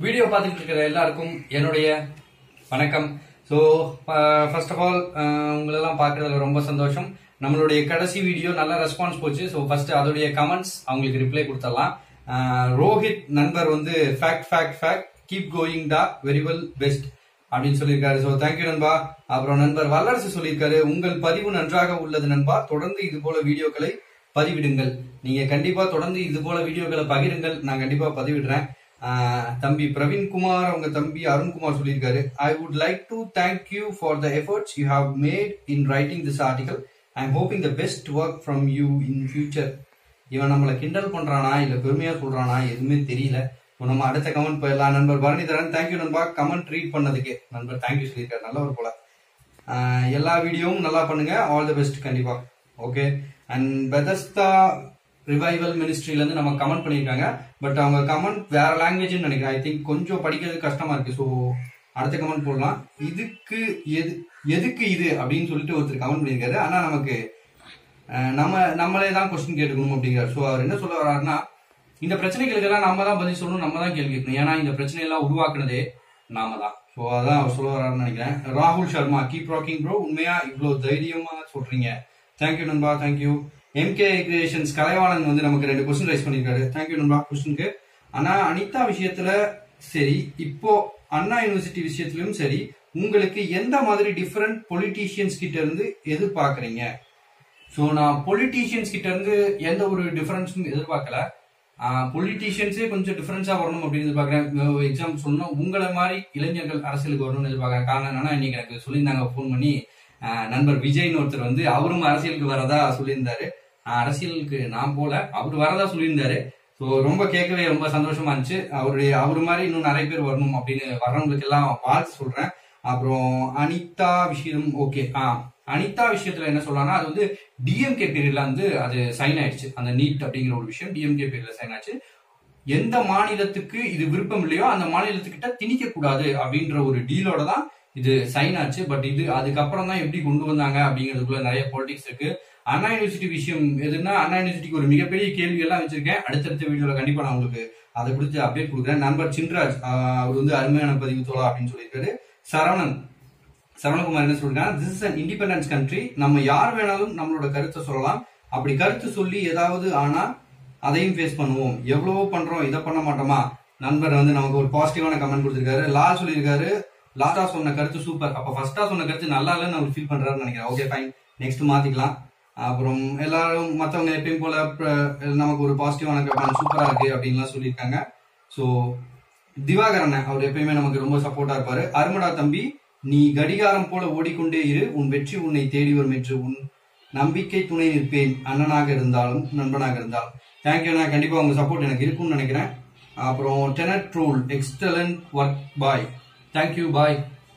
Video பார்த்துட்டு இருக்கிற எல்லாருக்கும் என்னுடைய வணக்கம். ஸோ ஃபர்ஸ்ட் ஆஃப் ஆல் உங்களெல்லாம் பார்க்கறதுல ரொம்ப சந்தோஷம். நம்மளுடைய கடைசி வீடியோ நல்ல ரெஸ்பான்ஸ் போச்சு. ஸோ ஃபர்ஸ்ட் அதோடைய கமெண்ட்ஸ் அவங்களுக்கு ரிப்ளை கொடுத்துடலாம். ரோஹித் நண்பர் வந்து ஃபேக்ட் கீப் கோயிங் டா வெரி வெல் பெஸ்ட் அப்படின்னு சொல்லியிருக்காரு. ஸோ தேங்க்யூ நண்பா. அப்புறம் நண்பர் வல்லரசு சொல்லியிருக்காரு, உங்கள் பதிவு நன்றாக உள்ளது நண்பா, தொடர்ந்து இது போல வீடியோக்களை பதிவிடுங்கள். நீங்க கண்டிப்பா தொடர்ந்து இது போல வீடியோக்களை பகிருங்கள், நான் கண்டிப்பா பதிவிடுறேன். தம்பி பிரவீன்குமார் அவங்க தம்பி அருண்குமார் சொல்லியிருக்காரு, I would like to thank you for the efforts you have made in writing this article. I am hoping the best work from you in future. இவன் நம்மளை கிண்டல் பண்றானா இல்ல பெருமையா சொல்றானா எதுவுமே தெரியல. நம்ம அடுத்த கமெண்ட் போயிடலாம். நண்பர் பரணிதரன், தேங்க்யூ நண்பா கமெண்ட் ரீட் பண்ணதுக்கு. நண்பர் தேங்க்யூ சொல்லியிருக்காரு, நல்லவர் போல. எல்லா வீடியோவும் நல்லா பண்ணுங்க, ஆல் தி பெஸ்ட் கண்டிப்பா. ஓகே. அண்ட் பெதஸ்தா ரிவைவல் மினிஸ்ட்ரியில இருந்து நம்ம கமெண்ட் பண்ணிருக்காங்க. பட் அவங்க கமெண்ட் வேற லாங்குவேஜ்னு நினைக்கிறேன். ஐ திங்க் கொஞ்சம் படிக்கிறது கஷ்டமா இருக்கு. ஸோ அடுத்த கமெண்ட் போடலாம். எதுக்கு இது அப்படின்னு சொல்லிட்டு ஒருத்தர் கமெண்ட் பண்ணியிருக்காரு. ஆனா நமக்கு நம்மளே தான் கொஸ்டின் கேட்டுக்கணும் அப்படிங்கிறார். ஸோ அவர் என்ன சொல்ல வர்றாருன்னா, இந்த பிரச்சனைகளுக்கெல்லாம் நம்ம தான் பதில் சொல்லணும், நம்ம தான் கேள்வி கேட்கணும். ஏன்னா இந்த பிரச்சனை எல்லாம் உருவாக்குனதே நாம தான். ஸோ அதான் அவர் சொல்ல வர்றாருன்னு நினைக்கிறேன். ராகுல் சர்மா, கீப் ராக்கிங் ப்ரோ, உண்மையா இவ்வளவு தைரியமா சொல்றீங்க. தேங்க்யூ நண்பா, தேங்க்யூ. எம்கே கிரியேஷன்ஸ் கலைவாணன் வந்து நமக்கு 2 கொஸ்டின் ரைஸ் பண்ணிருக்காரு. தேங்க்யூ நண்பா கொஸ்டினுக்கு. ஆனா அனிதா விஷயத்துல சரி, இப்போ அண்ணா யூனிவர்சிட்டி விஷயத்திலும் சரி, உங்களுக்கு எந்த மாதிரி டிஃபரெண்ட் பொலிட்டீஷியன்ஸ் கிட்ட இருந்து எதிர்பார்க்கறீங்க? ஸோ நான் பொலிட்டீஷியன்ஸ் கிட்ட இருந்து எந்த ஒரு டிஃபரன்ஸும் எதிர்பார்க்கல. பொலிட்டீஷியன்ஸே கொஞ்சம் டிஃபரன்ஸா வரணும் அப்படின்னு எதிர்பார்க்கறேன். எக்ஸாம்பிள் சொன்னா உங்களை மாதிரி இளைஞர்கள் அரசியலுக்கு வரணும்னு எதிர்பார்க்கறேன். காரணம் என்னன்னா, இன்னைக்கு எனக்கு சொல்லியிருந்தாங்க போன் பண்ணி, நண்பர் விஜய்னு ஒருத்தர் வந்து அவரும் அரசியலுக்கு வரதா சொல்லியிருந்தாரு. அரசியலுக்கு நான் போல, அவர் வரதா சொல்லியிருந்தாரு. ஸோ ரொம்ப கேட்கவே ரொம்ப சந்தோஷமா இருந்துச்சு. அவரு மாதிரி இன்னும் நிறைய பேர் வரணும் அப்படின்னு வர்றவங்களுக்கு எல்லாம் வாழ்த்து சொல்றேன். அப்புறம் அனிதா விஷயம் ஓகே. அனிதா விஷயத்துல என்ன சொல்லலாம்னா, அது வந்து டிஎம்கே பீரியட்ல வந்து அது சைன் ஆயிடுச்சு. அந்த நீட் அப்படிங்கிற ஒரு விஷயம் டிஎம்கே பீரியட்ல சைன் ஆச்சு. எந்த மாநிலத்துக்கு இது விருப்பம் இல்லையோ அந்த மாநிலத்துக்கிட்ட திணிக்க கூடாது அப்படின்ற ஒரு டீலோட தான் இது சைன் ஆச்சு. பட் இது அதுக்கப்புறம் தான் எப்படி கொண்டு வந்தாங்க அப்படிங்கிறதுக்குள்ள நிறைய பாலிடிக்ஸ் இருக்கு. அண்ணா யூனிவர்சிட்டி விஷயம் எதுன்னா, அண்ணா யூனிவர்சிட்டிக்கு ஒரு மிகப்பெரிய கேள்வி எல்லாம் வச்சிருக்கேன். அடுத்தடுத்த வீடியோல கண்டிப்பா நான் உங்களுக்கு அதை குறித்து அப்டேட் கொடுக்குறேன். நண்பர் சின்ராஜ் அவர் வந்து அருமையான பதிவு தோழா அப்படின்னு சொல்லியிருக்காரு. சரவணகுமார் என்ன சொல்றாங்க, this is an independence country, நம்ம யார் வேணாலும் நம்மளோட கருத்தை சொல்லலாம். அப்படி கருத்து சொல்லி ஏதாவது ஆனா அதையும் ஃபேஸ் பண்ணுவோம். எவ்வளவோ பண்றோம், இதை பண்ண மாட்டோமா? நண்பர் வந்து நமக்கு ஒரு பாசிட்டிவான கமெண்ட் கொடுத்திருக்காரு. லால் சொல்லியிருக்காரு, லாஸ்டா சொன்ன கருத்து சூப்பர். அப்ப ஃபர்ஸ்டா சொன்ன கருத்து நல்லா இல்லைன்னு அவர் ஃபீல் பண்றாருன்னு நினைக்கிறேன். ஓகே ஃபைன், நெக்ஸ்ட் மாத்திக்கலாம். அப்புறம் எல்லாரும் மத்தவங்க எப்பயும் போல நமக்கு ஒரு பாசிட்டிவான கமெண்ட் சூப்பரா இருக்கு அப்படின்லாம் சொல்லியிருக்காங்க. ஸோ திவாகரன் அவர் எப்பயுமே நமக்கு ரொம்ப சப்போர்ட்டா இருப்பாரு. அருமடா தம்பி, நீ கடிகாரம் போல ஓடிக்கொண்டே இரு, உன் வெற்றி உன்னை தேடி வரும் என்று உன் நம்பிக்கை துணை நிற்பேன், அண்ணனாக இருந்தாலும் நண்பனாக இருந்தாலும். தேங்க்யூ, நான் கண்டிப்பா உங்க சப்போர்ட் எனக்கு இருக்கும்னு நினைக்கிறேன். அப்புறம் tenet rule, excellent work bhai, thank you bhai.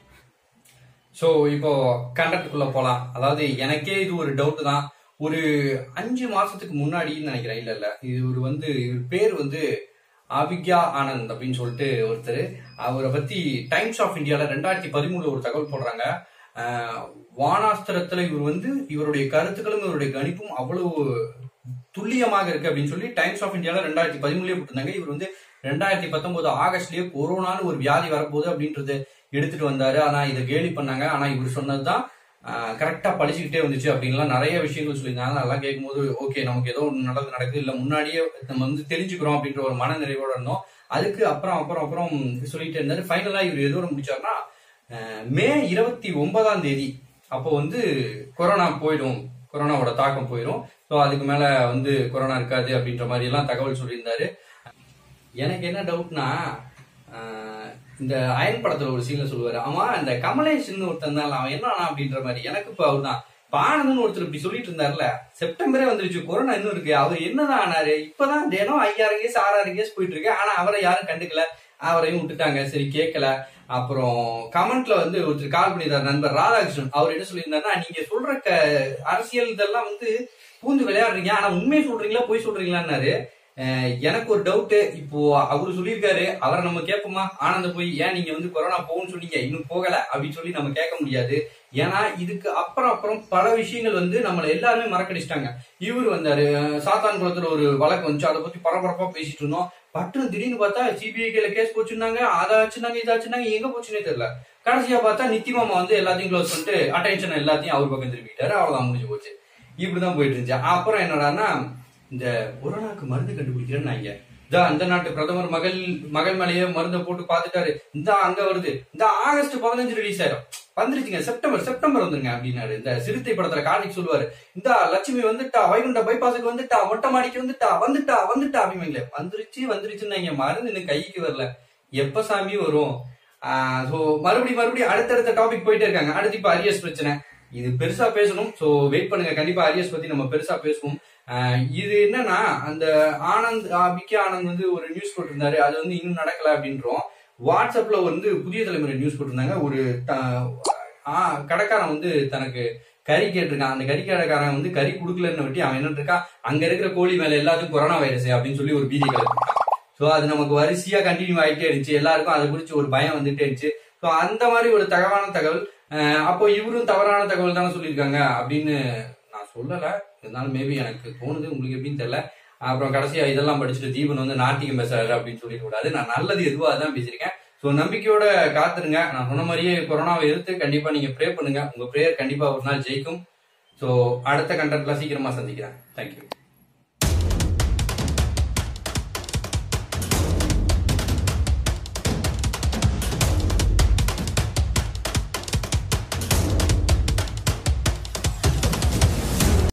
So இப்போ கண்டக்டுக்குள்ள போலாம். அதாவது எனக்கே இது ஒரு டவுட் தான். ஒரு 5 மாசத்துக்கு முன்னாடின்னு நினைக்கிறேன், இல்ல இது வந்து பேர் வந்து அபிக்யா ஆனந்த் அப்படின்னு சொல்லிட்டு ஒருத்தர், அவரை பத்தி டைம்ஸ் ஆஃப் இந்தியால 2013 ஒரு தகவல் போடுறாங்க. வானாஸ்திரத்துல இவர் வந்து இவருடைய கருத்துக்களும் இவருடைய கணிப்பும் அவ்வளவு துல்லியமாக இருக்கு அப்படின்னு சொல்லி டைம்ஸ் ஆஃப் இந்தியால 2013 போட்டிருந்தாங்க. இவர் வந்து 2019 ஆகஸ்ட்லயே கொரோனான்னு ஒரு வியாதி வரப்போகுது அப்படின்றது எடுத்துட்டு வந்தாரு. ஆனா இதை கேலி பண்ணாங்க. ஆனா இவர் சொன்னதுதான் கரெக்டா படிச்சுக்கிட்டே வந்துச்சு அப்படின்லாம் நிறைய விஷயங்கள் சொல்லியிருந்தாங்க. அதெல்லாம் கேட்கும்போது ஓகே, நமக்கு ஏதோ ஒன்று நடக்குது, இல்ல முன்னாடியே நம்ம வந்து தெரிஞ்சுக்கிறோம் அப்படின்ற ஒரு மன நிறைவோட இருந்தோம். அதுக்கு அப்புறம் சொல்லிட்டு இருந்தாரு. ஃபைனலா இவர் எதோட முடிச்சாருன்னா, மே 29ஆம் தேதி அப்போ வந்து கொரோனா போயிடும், கொரோனாவோட தாக்கம் போயிடும். ஸோ அதுக்கு மேல வந்து கொரோனா இருக்காது அப்படின்ற மாதிரி எல்லாம் தகவல் சொல்லியிருந்தாரு. எனக்கு என்ன டவுட்னா, இந்த அயன் படத்துல ஒரு சீன்ல சொல்லுவாரு, ஆமா இந்த கமலேஷன் ஒருத்தன் தான் அவன் என்ன அப்படின்ற மாதிரி. எனக்கு இப்ப அவர் தான் பானந்தன் ஒருத்தர் இப்படி சொல்லிட்டு இருந்தாருல, செப்டம்பரே வந்துருச்சு, கொரோனா இன்னும் இருக்கு, அவர் என்னதான் ஆனாரு? இப்பதான் தினம் 5000 கேஸ் 6000 கேஸ் போயிட்டு இருக்கு. ஆனா அவரை யாரும் கண்டுக்கல, அவரையும் விட்டுட்டாங்க, சரி கேட்கல. அப்புறம் கமெண்ட்ல வந்து ஒருத்தர் கால் பண்ணிருந்தார், நண்பர் ராதாகிருஷ்ணன். அவர் என்ன சொல்லியிருந்தாருன்னா, நீங்க சொல்ற அரசியல் இதெல்லாம் வந்து பூந்து விளையாடுறீங்க, ஆனா உண்மையை சொல்றீங்களா போய் சொல்றீங்களான்னாரு. எனக்கு ஒரு டவுட். இப்போ அவரு சொல்லியிருக்காரு, அவரை நம்ம கேட்போமா? ஆனந்த போய் ஏன் நீங்க வந்து கொரோனா போகும்னு சொன்னீங்க, இன்னும் போகல அப்படின்னு சொல்லி நம்ம கேட்க முடியாது. ஏன்னா இதுக்கு அப்புறம் பல விஷயங்கள் வந்து நம்மள எல்லாருமே மறக்கடிச்சிட்டாங்க. இவர் வந்தாரு, சாத்தான் குளத்துல ஒரு வழக்கு வந்துச்சு, அதை பத்தி பரபரப்பா பேசிட்டு இருந்தோம். பட்டு திடீர்னு பார்த்தா சிபிஐ கையில கேஸ் போச்சுன்னாங்க, அதாச்சுன்னாங்க இதாச்சுன்னாங்க, எங்க போச்சுன்னே தெரியல. கடைசியா பார்த்தா நித்திமாமா வந்து எல்லாத்தையும் க்ளோஸ் பண்ணிட்டு அட்டென்ஷன் எல்லாத்தையும் அவர் பக்கம் திரும்பிட்டாரு. அவ்வளவுதான், முடிஞ்சு போச்சு. இப்படிதான் போயிட்டு இருந்துச்சு. அப்புறம் என்னடான்னா, இந்த கொரோனாக்கு மருந்து கண்டுபிடிக்கிறேன்னு அந்த நாட்டு பிரதமர் மகள் மேலேயே மருந்தை போட்டு பாத்துட்டாரு. இந்த அங்க வருது, இந்த ஆகஸ்ட் 15 ரிலீஸ் ஆயிரும், வந்துருச்சுங்க, செப்டம்பர் வந்துருங்க அப்படின்னாரு. இந்த சிறுத்தை படத்துல கார்த்திக் சொல்லுவாரு, இந்த லட்சுமி வந்துட்டா, வைகுண்ட பைபாஸுக்கு வந்துட்டா, மொட்டை மாடிக்கு வந்துட்டா அப்படிங்களே. வந்துருச்சுன்னு மருந்து இன்னும் கைக்கு வரல, எப்ப சாமி வரும்? சோ மறுபடியும் அடுத்தடுத்த டாபிக் போயிட்டே இருக்காங்க. அடுத்து இப்ப அரியர்ஸ் பிரச்சனை, இது பெருசா பேசணும். சோ வெயிட் பண்ணுங்க, கண்டிப்பா அரியர்ஸ் பத்தி நம்ம பெருசா பேசுவோம். இது என்னன்னா, அந்த விக்கி ஆனந்த் வந்து ஒரு நியூஸ் போட்டிருந்தாரு, அது வந்து இன்னும் நடக்கல அப்படின்றோம். வாட்ஸ்அப்ல வந்து புதிய தலைமுறை நியூஸ் போட்டிருந்தாங்க. ஒரு கடைக்காரன் வந்து தனக்கு கறி கேட்டிருக்கான். அந்த கறி கடைக்காரன் வந்து கறி கொடுக்கலன்னு வட்டி அவன் என்ன இருக்கான், அங்க இருக்கிற கோழி மேல எல்லாத்துக்கும் கொரோனா வைரஸ் அப்படின்னு சொல்லி ஒரு பீதி கலப்பிட்டான். சோ அது நமக்கு வரிசையா கண்டினியூ ஆகிட்டே இருந்துச்சு. எல்லாருக்கும் அதை குறிச்சு ஒரு பயம் வந்துட்டே இருந்துச்சு. சோ அந்த மாதிரி ஒரு தகவல் அப்போ இவரும் தவறான தகவல் தானே சொல்லியிருக்காங்க அப்படின்னு நான் சொல்லல. இருந்தாலும் மேபி எனக்கு தோணுது, உங்களுக்கு எப்படின்னு தெரியல. அப்புறம் கடைசியா இதெல்லாம் படிச்சுட்டு தீபன் வந்து நாட்டியம் பேசுறாரு அப்படின்னு சொல்லிட கூடாது. நான் நல்லது எதுவோ அதான் பேசியிருக்கேன். ஸோ நம்பிக்கையோட காத்துருங்க. நான் சொன்ன மாதிரியே கொரோனாவை எதிர்த்து கண்டிப்பா நீங்க ப்ரே பண்ணுங்க. உங்க ப்ரேயர் கண்டிப்பா ஒரு நாள் ஜெயிக்கும். ஸோ அடுத்த கண்டென்ட்ல சீக்கிரமா சந்திக்கிறேன். தேங்க்யூ.